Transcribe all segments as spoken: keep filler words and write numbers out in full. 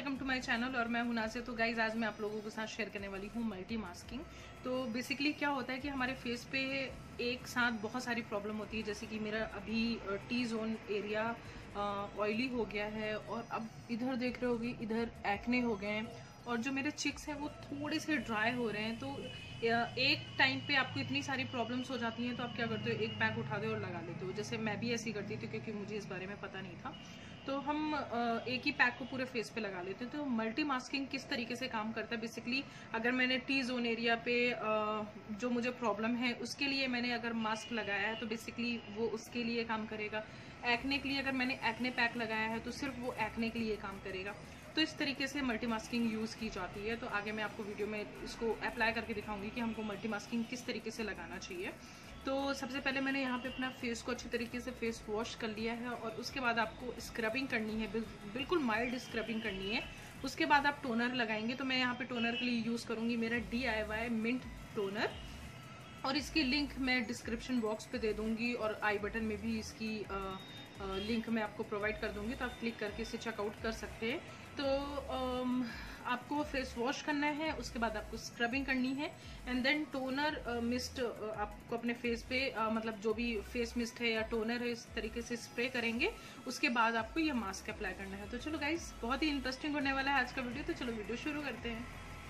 Welcome to my channel और मैं हूं नाज़। तो गाइज आज मैं आप लोगों के साथ शेयर करने वाली हूं मल्टी मास्किंग। तो बेसिकली क्या होता है कि हमारे फेस पे एक साथ बहुत सारी प्रॉब्लम होती है, जैसे कि मेरा अभी टी जोन एरिया ऑयली हो गया है और अब इधर देख रहे होगी इधर एक्ने हो गए हैं और जो मेरे चिक्स हैं वो थोड़े से ड्राई हो रहे हैं। तो एक टाइम पे आपको इतनी सारी प्रॉब्लम्स हो जाती हैं तो आप क्या करते हो, एक पैक उठाते हो और लगा लेते हो। जैसे मैं भी ऐसी करती थी क्योंकि मुझे इस बारे में पता नहीं था, तो हम एक ही पैक को पूरे फेस पे लगा लेते हैं। तो मल्टी मास्किंग किस तरीके से काम करता है, बेसिकली अगर मैंने टी जोन एरिया पे जो मुझे प्रॉब्लम है उसके लिए मैंने अगर मास्क लगाया है तो बेसिकली वो उसके लिए काम करेगा। एक्ने के लिए अगर मैंने एक्ने पैक लगाया है तो सिर्फ वो एक्ने के लिए काम करेगा। तो इस तरीके से मल्टी मास्किंग यूज़ की जाती है। तो आगे मैं आपको वीडियो में इसको अप्लाई करके दिखाऊंगी कि हमको मल्टी मास्किंग किस तरीके से लगाना चाहिए। तो सबसे पहले मैंने यहाँ पे अपना फेस को अच्छी तरीके से फेस वॉश कर लिया है और उसके बाद आपको स्क्रबिंग करनी है, बिल्कुल माइल्ड स्क्रबिंग करनी है। उसके बाद आप टोनर लगाएंगे। तो मैं यहाँ पे टोनर के लिए यूज़ करूँगी मेरा D I Y mint toner और इसकी लिंक मैं डिस्क्रिप्शन बॉक्स पे दे दूँगी और आई बटन में भी इसकी आ, आ, लिंक मैं आपको प्रोवाइड कर दूँगी, तो आप क्लिक करके इसे चेकआउट कर सकते हैं। तो आम, आपको फेस वॉश करना है, उसके बाद आपको स्क्रबिंग करनी है एंड देन टोनर मिस्ट आपको अपने फेस पे आ, मतलब जो भी फेस मिस्ट है या टोनर है इस तरीके से स्प्रे करेंगे। उसके बाद आपको ये मास्क अप्लाई करना है। तो चलो गाइस, बहुत ही इंटरेस्टिंग होने वाला है आज का वीडियो। तो चलो वीडियो शुरू करते हैं।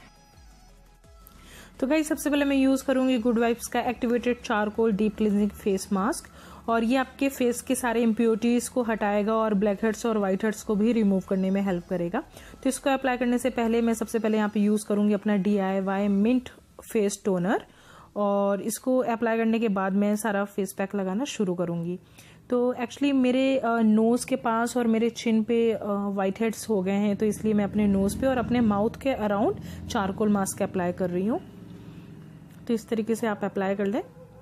तो गाइस सबसे पहले मैं यूज करूंगी गुड वाइब्स का activated charcoal deep cleansing face mask और ये आपके फेस के सारे इम्प्योरिटीज को हटाएगा और ब्लैक हेड्स और व्हाइट हेड्स को भी रिमूव करने में हेल्प करेगा। तो इसको अप्लाई करने से पहले मैं सबसे पहले यहाँ पे यूज करूंगी अपना D I Y mint face toner और इसको अप्लाई करने के बाद मैं सारा फेस पैक लगाना शुरू करूंगी। तो एक्चुअली मेरे नोज के पास और मेरे चिन पे व्हाइट हेड्स हो गए हैं, तो इसलिए मैं अपने नोज पे और अपने माउथ के अराउंड चारकोल मास्क अप्लाई कर रही हूँ। तो इस तरीके से आप अप्लाई कर लें।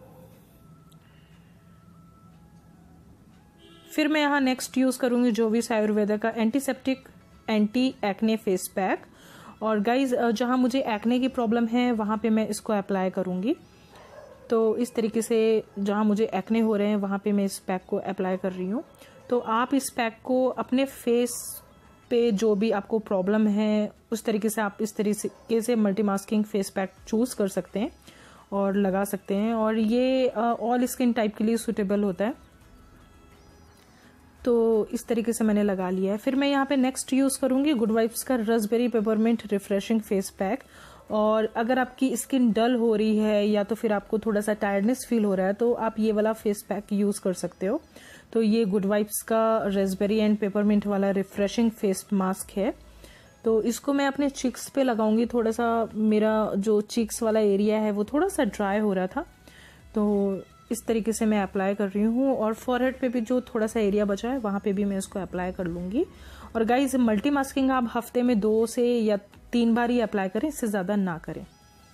फिर मैं यहाँ नेक्स्ट यूज करूंगी जो भी आयुर्वेदा का antiseptic anti acne face pack और गाइज जहां मुझे एक्ने की प्रॉब्लम है वहां पे मैं इसको अप्लाई करूंगी। तो इस तरीके से जहां मुझे एक्ने हो रहे हैं वहां पे मैं इस पैक को अप्लाई कर रही हूँ। तो आप इस पैक को अपने फेस पे जो भी आपको प्रॉब्लम है उस तरीके से आप इस तरीके से multi masking face pack choose कर सकते हैं और लगा सकते हैं और ये ऑल स्किन टाइप के लिए सुटेबल होता है। तो इस तरीके से मैंने लगा लिया है। फिर मैं यहाँ पे नेक्स्ट यूज करूंगी गुड वाइब्स का raspberry peppermint refreshing face pack और अगर आपकी स्किन डल हो रही है या तो फिर आपको थोड़ा सा टायर्डनेस फील हो रहा है तो आप ये वाला फेस पैक यूज कर सकते हो। तो ये गुड वाइब्स का रसबेरी एंड पेपरमिंट वाला रिफ्रेशिंग फेस मास्क है। तो इसको मैं अपने चिक्स पे लगाऊंगी। थोड़ा सा मेरा जो चिक्स वाला एरिया है वो थोड़ा सा ड्राई हो रहा था, तो इस तरीके से मैं अप्लाई कर रही हूँ और फॉरहेड पे भी जो थोड़ा सा एरिया बचा है वहां पे भी मैं इसको अप्लाई कर लूंगी। और गाइज मल्टी मास्किंग आप हफ्ते में दो से या तीन बार ही अप्लाई करें, इससे ज्यादा ना करें।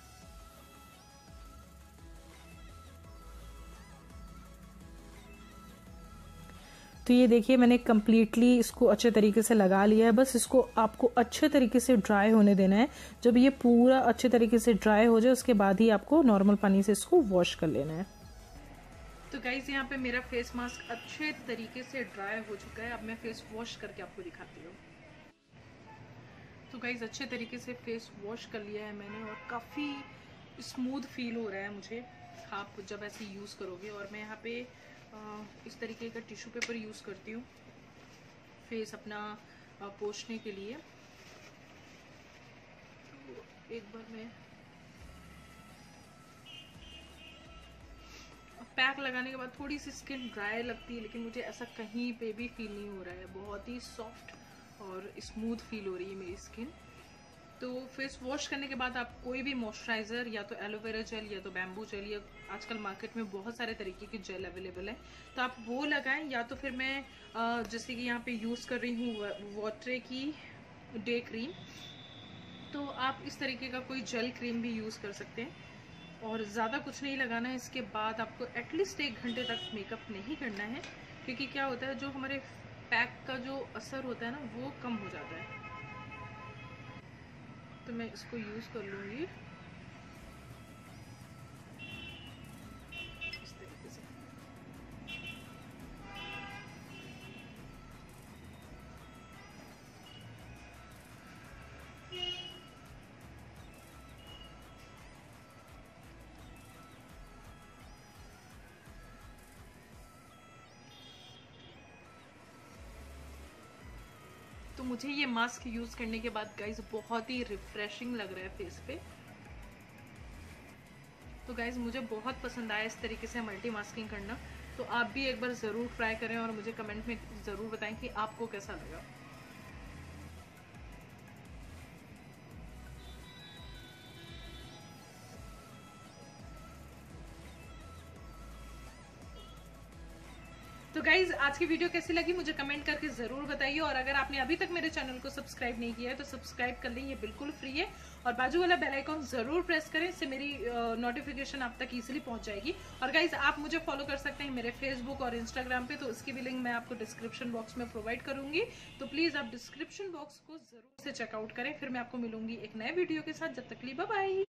तो ये देखिए मैंने कम्प्लीटली इसको अच्छे तरीके से लगा लिया है। बस इसको आपको अच्छे तरीके से ड्राई होने देना है। जब ये पूरा अच्छे तरीके से ड्राई हो जाए उसके बाद ही आपको नॉर्मल पानी से इसको वॉश कर लेना है। तो गाइज यहाँ पे मेरा फेस मास्क अच्छे तरीके से ड्राई हो चुका है। अब मैं फेस वॉश करके आपको दिखाती हूँ। तो गाइज अच्छे तरीके से फेस वॉश कर लिया है मैंने और काफ़ी स्मूथ फील हो रहा है मुझे आप जब ऐसे यूज़ करोगे। और मैं यहाँ पे इस तरीके का टिश्यू पेपर यूज़ करती हूँ फेस अपना पोंछने के लिए। तो एक बार मैं पैक लगाने के बाद थोड़ी सी स्किन ड्राई लगती है, लेकिन मुझे ऐसा कहीं पे भी फील नहीं हो रहा है। बहुत ही सॉफ्ट और स्मूथ फील हो रही है मेरी स्किन। तो फेस वॉश करने के बाद आप कोई भी मॉइस्चराइजर या तो एलोवेरा जेल या तो बैम्बू जेल या आजकल मार्केट में बहुत सारे तरीके के जेल अवेलेबल है, तो आप वो लगाएं। या तो फिर मैं जैसे कि यहाँ पे यूज़ कर रही हूँ वाटरे की डे क्रीम, तो आप इस तरीके का कोई जेल क्रीम भी यूज़ कर सकते हैं। और ज़्यादा कुछ नहीं लगाना है। इसके बाद आपको एटलीस्ट एक घंटे तक मेकअप नहीं करना है, क्योंकि क्या होता है जो हमारे पैक का जो असर होता है ना वो कम हो जाता है। तो मैं इसको यूज़ कर लूँगी इस तरीके से। मुझे ये मास्क यूज करने के बाद गाइज बहुत ही रिफ्रेशिंग लग रहा है फेस पे। तो गाइज मुझे बहुत पसंद आया इस तरीके से मल्टी मास्किंग करना। तो आप भी एक बार ज़रूर ट्राई करें और मुझे कमेंट में ज़रूर बताएं कि आपको कैसा लगा। तो गाइज आज की वीडियो कैसी लगी मुझे कमेंट करके जरूर बताइए, और अगर आपने अभी तक मेरे चैनल को सब्सक्राइब नहीं किया है तो सब्सक्राइब कर लें, ये बिल्कुल फ्री है। और बाजू वाला बेल आइकॉन जरूर प्रेस करें, इससे मेरी नोटिफिकेशन आप तक इजीली पहुंच जाएगी। और गाइज आप मुझे फॉलो कर सकते हैं मेरे फेसबुक और इंस्टाग्राम पे, तो उसकी भी लिंक मैं आपको डिस्क्रिप्शन बॉक्स में प्रोवाइड करूंगी। तो प्लीज आप डिस्क्रिप्शन बॉक्स को जरूर से चेकआउट करें। फिर मैं आपको मिलूंगी एक नए वीडियो के साथ, जब तक के लिए बाय बाय।